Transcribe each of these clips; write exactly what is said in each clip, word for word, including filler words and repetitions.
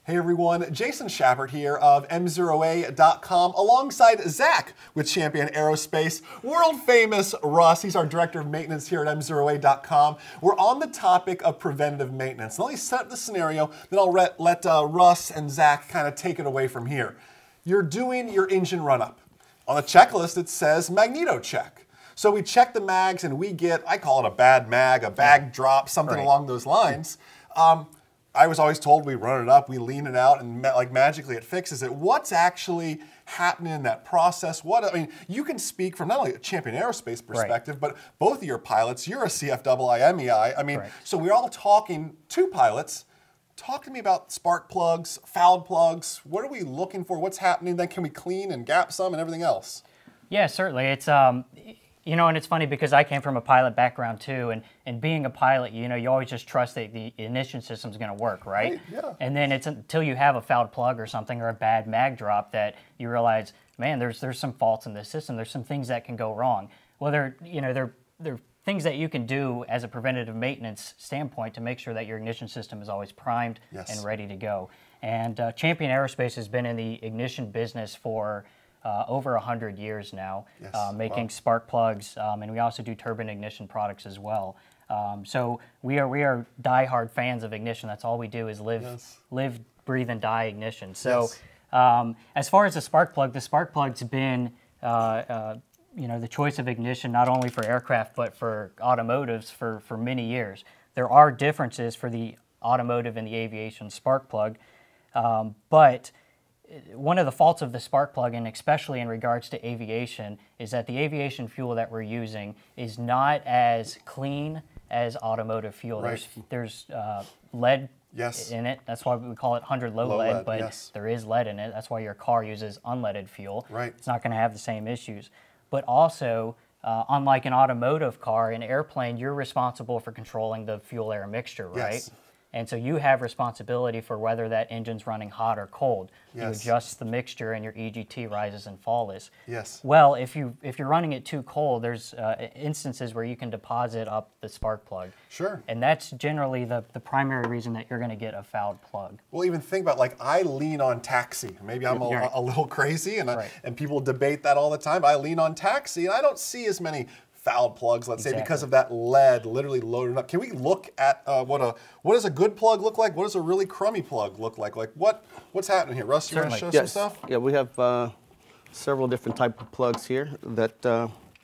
Hey everyone, Jason Schappert here of M zero A dot com alongside Zach with Champion Aerospace, world famous Russ. He's our director of maintenance here at M zero A dot com. We're on the topic of preventative maintenance. Let me set up the scenario, then I'll let, let uh, Russ and Zach kind of take it away from here. You're doing your engine run-up. On the checklist it says magneto check. So we check the mags and we get, I call it a bad mag, a bag drop, something right along those lines. Um, I was always told we run it up, we lean it out, and ma like magically it fixes it. What's actually happening in that process? What I mean, you can speak from not only a Champion Aerospace perspective, right, but both of your pilots. You're a C F I I M E I. I mean, right, so we're all talking two pilots. Talk to me about spark plugs, fouled plugs. What are we looking for? What's happening? Then can we clean and gap some and everything else? Yeah, certainly. It's um. You know, and it's funny because I came from a pilot background too, and, and being a pilot, you know, you always just trust that the ignition system's going to work, right? Right, yeah. And then it's until you have a fouled plug or something or a bad mag drop that you realize, man, there's there's some faults in this system. There's some things that can go wrong. Well, there, you know, there there are things that you can do as a preventative maintenance standpoint to make sure that your ignition system is always primed, yes, and ready to go. And uh, Champion Aerospace has been in the ignition business for Uh, over a hundred years now, yes, uh, making wow, spark plugs, um, and we also do turbine ignition products as well. Um, so we are we are diehard fans of ignition. That's all we do is live, yes, live, breathe, and die ignition. So yes, um, as far as the spark plug, the spark plug's been uh, uh, you know, the choice of ignition not only for aircraft but for automotives for for many years. There are differences for the automotive and the aviation spark plug, um, but one of the faults of the spark plug, and especially in regards to aviation, is that the aviation fuel that we're using is not as clean as automotive fuel. Right. There's there's uh, lead, yes, in it. That's why we call it one hundred low, low lead, lead, but yes, there is lead in it. That's why your car uses unleaded fuel. Right. It's not going to have the same issues. But also, uh, unlike an automotive car, an airplane, you're responsible for controlling the fuel-air mixture, right? Yes. And so you have responsibility for whether that engine's running hot or cold. Yes. You adjust the mixture and your E G T rises and falls. Yes. Well, if, you, if you're running it too cold, there's uh, instances where you can deposit up the spark plug. Sure. And that's generally the, the primary reason that you're going to get a fouled plug. Well, even think about, like, I lean on taxi. Maybe I'm a, Right. a little crazy, and, I, Right. and people debate that all the time. I lean on taxi, and I don't see as many fouled plugs, let's Exactly. say, because of that lead literally loaded up. Can we look at uh, what a what does a good plug look like? What does a really crummy plug look like? Like what what's happening here? Russ, you want to show yes. some stuff? Yeah, we have uh, several different type of plugs here. That uh,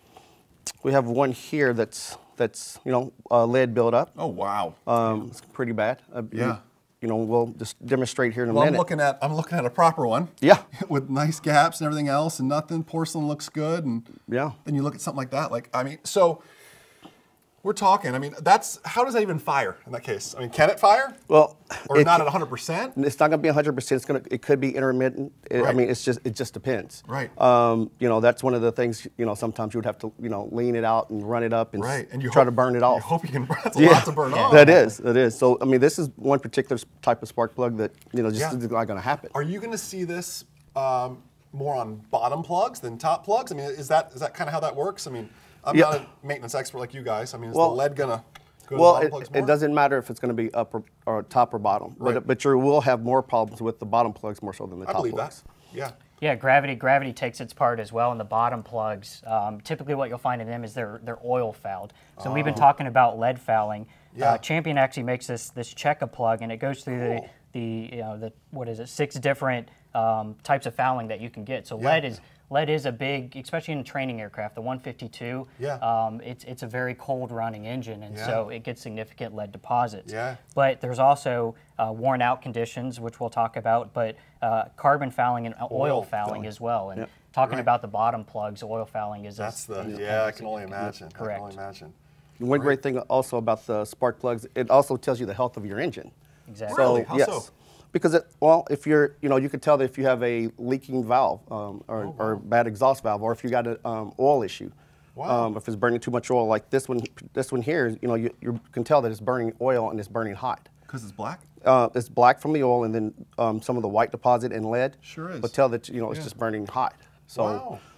we have one here that's that's you know uh, lead buildup. Oh wow, um, it's pretty bad. Uh, yeah. You know, we'll just demonstrate here in a well, minute. I'm looking at I'm looking at a proper one. Yeah. With nice gaps and everything else, and nothing. Porcelain looks good, and yeah. Then you look at something like that. Like I mean, so. We're talking, I mean, that's, how does that even fire in that case? I mean, can it fire? Well, or not at one hundred percent? It's not going to be one hundred percent. It's going to, it could be intermittent. It, right. I mean, it's just, it just depends. Right. Um, you know, that's one of the things, you know, sometimes you would have to, you know, lean it out and run it up and, right. and you try hope, to burn it off. You hope you can, that's a yeah. lot to burn off. That is, that is. So, I mean, this is one particular type of spark plug that, you know, just yeah. is not going to happen. Are you going to see this um, more on bottom plugs than top plugs? I mean, is that, is that kind of how that works? I mean, I'm yeah. not a maintenance expert like you guys. I mean, is well, the lead going to go well, to the bottom it, plugs more? it doesn't matter if it's going to be up or, or top or bottom, right. but but you will have more problems with the bottom plugs more so than the I top believe plugs. That. Yeah. Yeah, gravity gravity takes its part as well in the bottom plugs. Um, typically what you'll find in them is they're, they're oil fouled. So oh. we've been talking about lead fouling. Yeah. Uh, Champion actually makes this this check a plug, and it goes through cool. the, the, you know, the, what is it, six different um, types of fouling that you can get. So yeah. lead is lead is a big, especially in training aircraft, the one fifty-two, yeah. um, it's, it's a very cold running engine, and yeah. so it gets significant lead deposits. Yeah. But there's also uh, worn out conditions, which we'll talk about, but uh, carbon fouling and oil, oil fouling, fouling as well. And yep. talking right. about the bottom plugs, oil fouling is That's the, is yeah, I can only imagine. Correct. I can only imagine. One great thing also about the spark plugs, it also tells you the health of your engine. Exactly. So, really? How yes. so? Because, it, well, if you're, you know, you can tell that if you have a leaking valve um, or, oh, wow. or bad exhaust valve, or if you got an um, oil issue, wow. um, if it's burning too much oil, like this one, this one here, you know, you, you can tell that it's burning oil and it's burning hot. Because it's black? Uh, it's black from the oil, and then um, some of the white deposit and lead. Sure is. But tell that, you know, it's yeah. just burning hot. So, wow.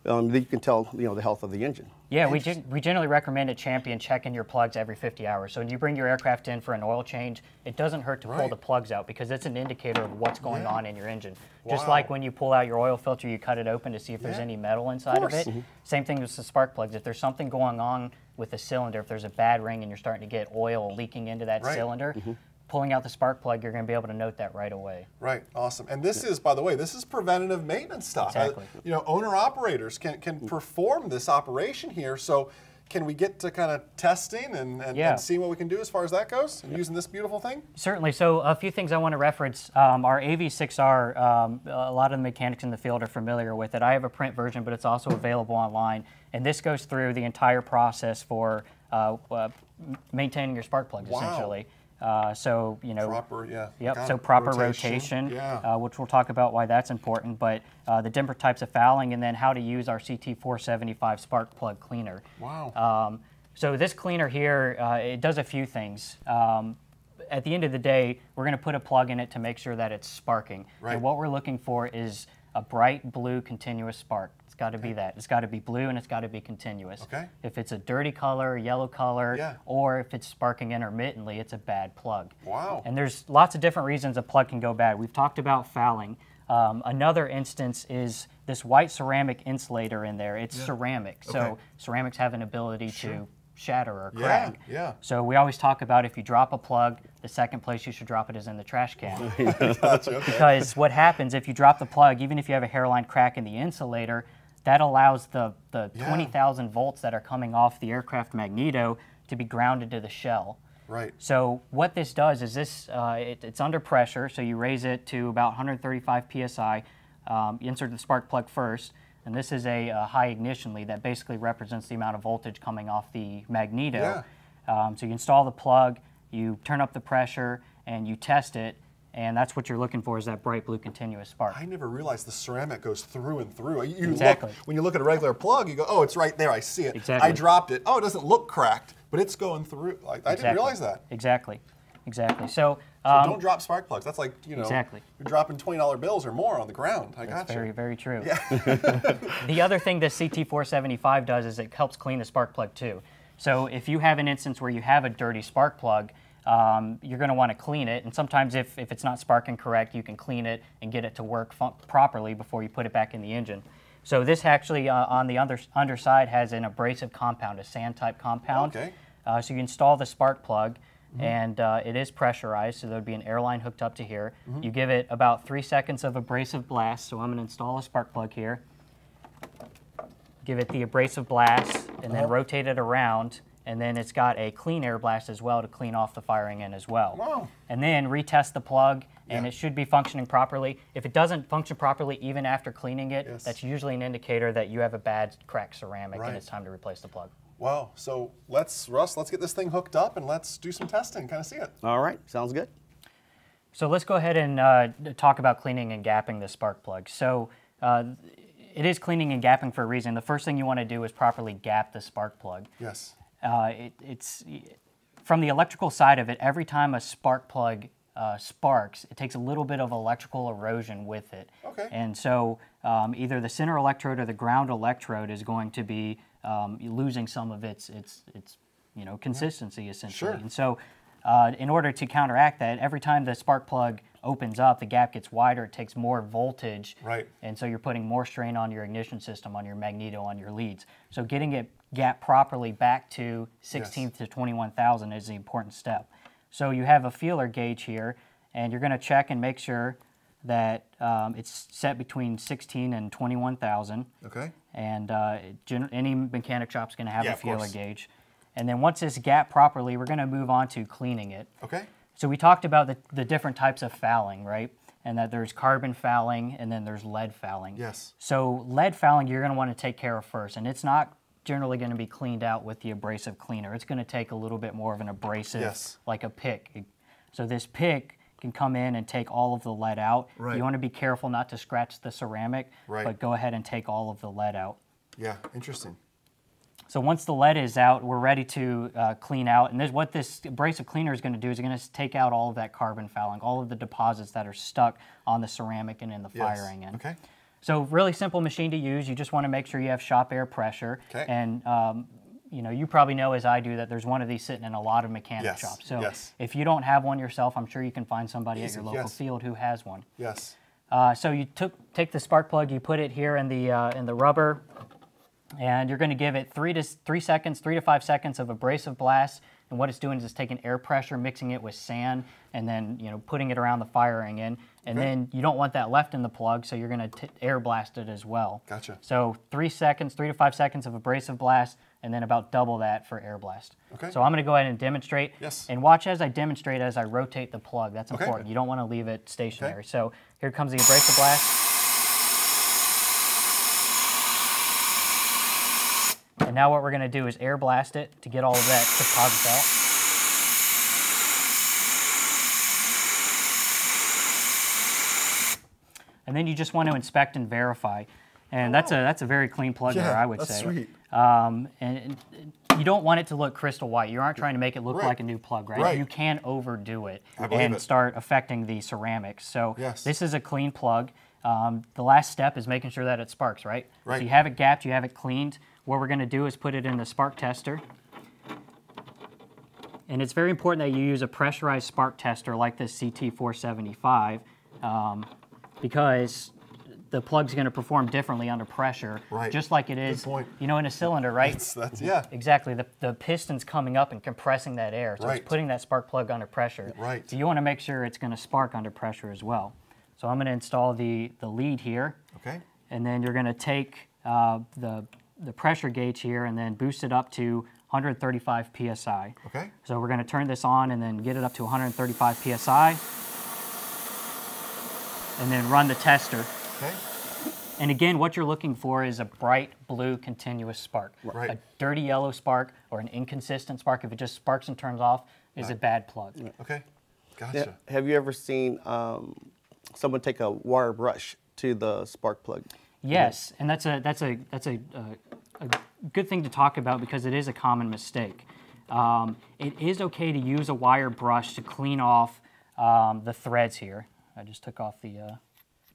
um, then you can tell, you know, the health of the engine. Yeah, we, gen we generally recommend at Champion checking your plugs every fifty hours. So when you bring your aircraft in for an oil change, it doesn't hurt to right. pull the plugs out because it's an indicator of what's going yeah. on in your engine. Wow. Just like when you pull out your oil filter, you cut it open to see if yeah. there's any metal inside of, of it. Mm-hmm. Same thing with the spark plugs. If there's something going on with the cylinder, if there's a bad ring and you're starting to get oil leaking into that right. cylinder, mm-hmm. pulling out the spark plug, you're going to be able to note that right away. Right, awesome. And this is, by the way, this is preventative maintenance stuff. Exactly. Uh, you know, owner-operators can, can perform this operation here, so can we get to kind of testing and, and, yeah. and see what we can do as far as that goes, and using this beautiful thing? Certainly. So a few things I want to reference. Um, our A V six R, um, a lot of the mechanics in the field are familiar with it. I have a print version, but it's also available online. And this goes through the entire process for uh, uh, maintaining your spark plugs, wow. essentially. Uh, so, you know, proper, yeah. Yep, Got so it. proper rotation, rotation, yeah. uh, which we'll talk about why that's important, but uh, the different types of fouling and then how to use our C T four seventy-five spark plug cleaner. Wow. Um, so this cleaner here, uh, it does a few things. Um, at the end of the day, we're going to put a plug in it to make sure that it's sparking. Right. And what we're looking for is a bright blue continuous spark. It's got to okay. be that. It's got to be blue and it's got to be continuous. Okay. If it's a dirty color, yellow color, yeah. or if it's sparking intermittently, it's a bad plug. Wow. And there's lots of different reasons a plug can go bad. We've talked about fouling. Um, another instance is this white ceramic insulator in there. It's yeah. ceramic, so okay. ceramics have an ability sure. to shatter or yeah. crack. Yeah. So we always talk about if you drop a plug, the second place you should drop it is in the trash can. Gotcha, okay. Because what happens if you drop the plug, even if you have a hairline crack in the insulator, that allows the, the yeah. twenty thousand volts that are coming off the aircraft magneto to be grounded to the shell. Right. So what this does is this, uh, it, it's under pressure, so you raise it to about one hundred thirty-five P S I, um, you insert the spark plug first, and this is a, a high ignition lead that basically represents the amount of voltage coming off the magneto. Yeah. Um, so you install the plug, you turn up the pressure, and you test it, and that's what you're looking for is that bright blue continuous spark. I never realized the ceramic goes through and through. You exactly. Look, when you look at a regular plug, you go, oh, it's right there, I see it. Exactly. I dropped it. Oh, it doesn't look cracked, but it's going through. Like, I exactly. didn't realize that. Exactly. Exactly. So, so um, don't drop spark plugs. That's like, you know, exactly. you're dropping twenty dollar bills or more on the ground. I got That's you. very, very true. Yeah. The other thing this C T four seventy-five does is it helps clean the spark plug too. So if you have an instance where you have a dirty spark plug, um, you're going to want to clean it. And sometimes if, if it's not sparking correct, you can clean it and get it to work properly before you put it back in the engine. So this actually uh, on the under underside has an abrasive compound, a sand type compound. Okay. Uh, so you install the spark plug, mm-hmm. and uh, it is pressurized, so there would be an airline hooked up to here. Mm-hmm. You give it about three seconds of abrasive blast, so I'm going to install a spark plug here. Give it the abrasive blast, and uh-huh. then rotate it around, and then it's got a clean air blast as well to clean off the firing end as well. Wow. And then retest the plug, and yeah. it should be functioning properly. If it doesn't function properly even after cleaning it, yes. that's usually an indicator that you have a bad cracked ceramic right. and it's time to replace the plug. Wow. So let's, Russ, let's get this thing hooked up and let's do some testing, kind of see it. All right, sounds good. So let's go ahead and uh, talk about cleaning and gapping the spark plug. So uh, it is cleaning and gapping for a reason. The first thing you want to do is properly gap the spark plug. Yes. Uh, it, it's from the electrical side of it, every time a spark plug uh, sparks, it takes a little bit of electrical erosion with it. Okay. And so um, either the center electrode or the ground electrode is going to be um, losing some of its, its, its you know, consistency, essentially. Sure. And so uh, in order to counteract that, every time the spark plug opens up, the gap gets wider, it takes more voltage. Right. And so you're putting more strain on your ignition system, on your magneto, on your leads. So getting it gap properly back to sixteen yes. to twenty-one thousand is the important step. So you have a feeler gauge here, and you're going to check and make sure that um, it's set between sixteen and twenty-one thousand. Okay. And uh, gen any mechanic shop's going to have yeah, a feeler course. gauge. And then once it's gapped properly, we're going to move on to cleaning it. Okay. So we talked about the, the different types of fouling, right? And that there's carbon fouling and then there's lead fouling. Yes. So lead fouling you're going to want to take care of first, and it's not generally going to be cleaned out with the abrasive cleaner. It's going to take a little bit more of an abrasive, yes. like a pick. So this pick can come in and take all of the lead out. Right. You want to be careful not to scratch the ceramic, right. but go ahead and take all of the lead out. Yeah, interesting. So once the lead is out, we're ready to uh, clean out. And this, what this abrasive cleaner is going to do is it's going to take out all of that carbon fouling, all of the deposits that are stuck on the ceramic and in the yes. firing end. Okay. So really simple machine to use. You just want to make sure you have shop air pressure. Okay. And um, you know, you probably know as I do that there's one of these sitting in a lot of mechanic Yes, shops. So yes. if you don't have one yourself, I'm sure you can find somebody Easy, at your local yes. field who has one. Yes. Uh, so you took take the spark plug, you put it here in the uh, in the rubber, and you're going to give it three to three seconds, three to five seconds of abrasive blast. And what it's doing is it's taking air pressure, mixing it with sand, and then you know putting it around the firing in. And Okay. then you don't want that left in the plug, so you're going to air blast it as well. Gotcha. So three seconds, three to five seconds of abrasive blast, and then about double that for air blast. Okay. So I'm going to go ahead and demonstrate. Yes. And watch as I demonstrate as I rotate the plug. That's Okay. important. You don't want to leave it stationary. Okay. So here comes the abrasive blast. And now what we're going to do is air blast it to get all of that deposit out. And then you just want to inspect and verify. And that's a that's a very clean plug Yeah, there, I would that's say. sweet. Um, and, and you don't want it to look crystal white. You aren't trying to make it look Right. like a new plug, right? Right. You can overdo it I believe and it. start affecting the ceramics. So Yes. this is a clean plug. Um, the last step is making sure that it sparks, right? Right. So you have it gapped, you have it cleaned. What we're going to do is put it in the spark tester. And it's very important that you use a pressurized spark tester like this C T four seventy-five um, because the plug's going to perform differently under pressure, Right. just like it is, Good point. you know, in a cylinder, right? That's, that's yeah. Exactly. The, the piston's coming up and compressing that air, so Right. it's putting that spark plug under pressure. Right. So you want to make sure it's going to spark under pressure as well. So I'm going to install the, the lead here, Okay. and then you're going to take uh, the, the pressure gauge here and then boost it up to one hundred thirty-five P S I. Okay. So we're going to turn this on and then get it up to one hundred thirty-five P S I, and then run the tester. Okay. And again, what you're looking for is a bright blue continuous spark. Right. A dirty yellow spark or an inconsistent spark, if it just sparks and turns off, is a bad plug. Okay. Gotcha. Yeah. Have you ever seen um, someone take a wire brush to the spark plug? Yes, and that's a that's a that's a, a, a good thing to talk about because it is a common mistake. Um, it is okay to use a wire brush to clean off um, the threads here. I just took off the uh,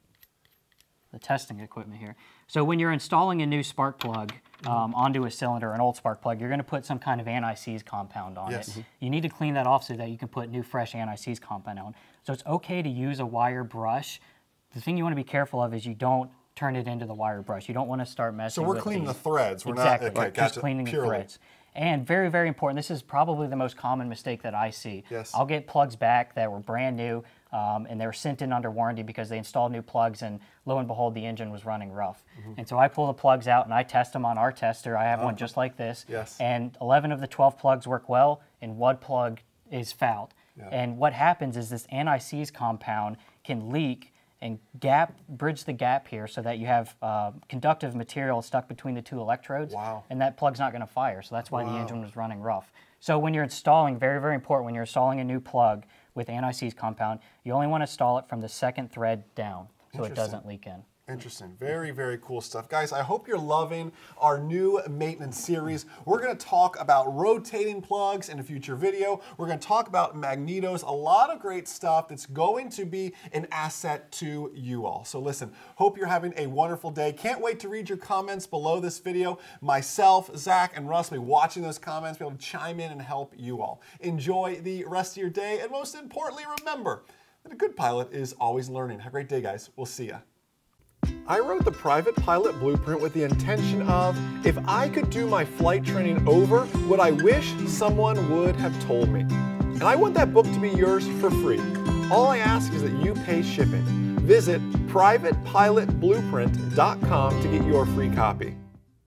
the testing equipment here. So when you're installing a new spark plug um, onto a cylinder, an old spark plug, you're going to put some kind of anti-seize compound on Yes. it. You need to clean that off so that you can put new fresh anti-seize compound on. So it's okay to use a wire brush. The thing you want to be careful of is you don't turn it into the wire brush. You don't want to start messing So we're with cleaning these. the threads. We're Exactly, not okay, just gotcha. cleaning Purely. the threads. And very, very important, this is probably the most common mistake that I see. Yes. I'll get plugs back that were brand new um, and they were sent in under warranty because they installed new plugs and lo and behold, the engine was running rough. Mm-hmm. And so I pull the plugs out and I test them on our tester. I have one just like this. Yes. And eleven of the twelve plugs work well and one plug is fouled. Yeah. And what happens is this anti-seize compound can leak and gap, bridge the gap here so that you have uh, conductive material stuck between the two electrodes. Wow. And that plug's not going to fire, so that's why Wow. the engine was running rough. So when you're installing, very, very important, when you're installing a new plug with anti-seize compound, you only want to install it from the second thread down so it Interesting. doesn't leak in. Interesting. Very, very cool stuff. Guys, I hope you're loving our new maintenance series. We're going to talk about rotating plugs in a future video. We're going to talk about magnetos, a lot of great stuff that's going to be an asset to you all. So listen, hope you're having a wonderful day. Can't wait to read your comments below this video. Myself, Zach, and Russ will be watching those comments, be able to chime in and help you all. Enjoy the rest of your day, and most importantly, remember that a good pilot is always learning. Have a great day, guys. We'll see ya. I wrote the Private Pilot Blueprint with the intention of, if I could do my flight training over, what I wish someone would have told me. And I want that book to be yours for free. All I ask is that you pay shipping. Visit private pilot blueprint dot com to get your free copy.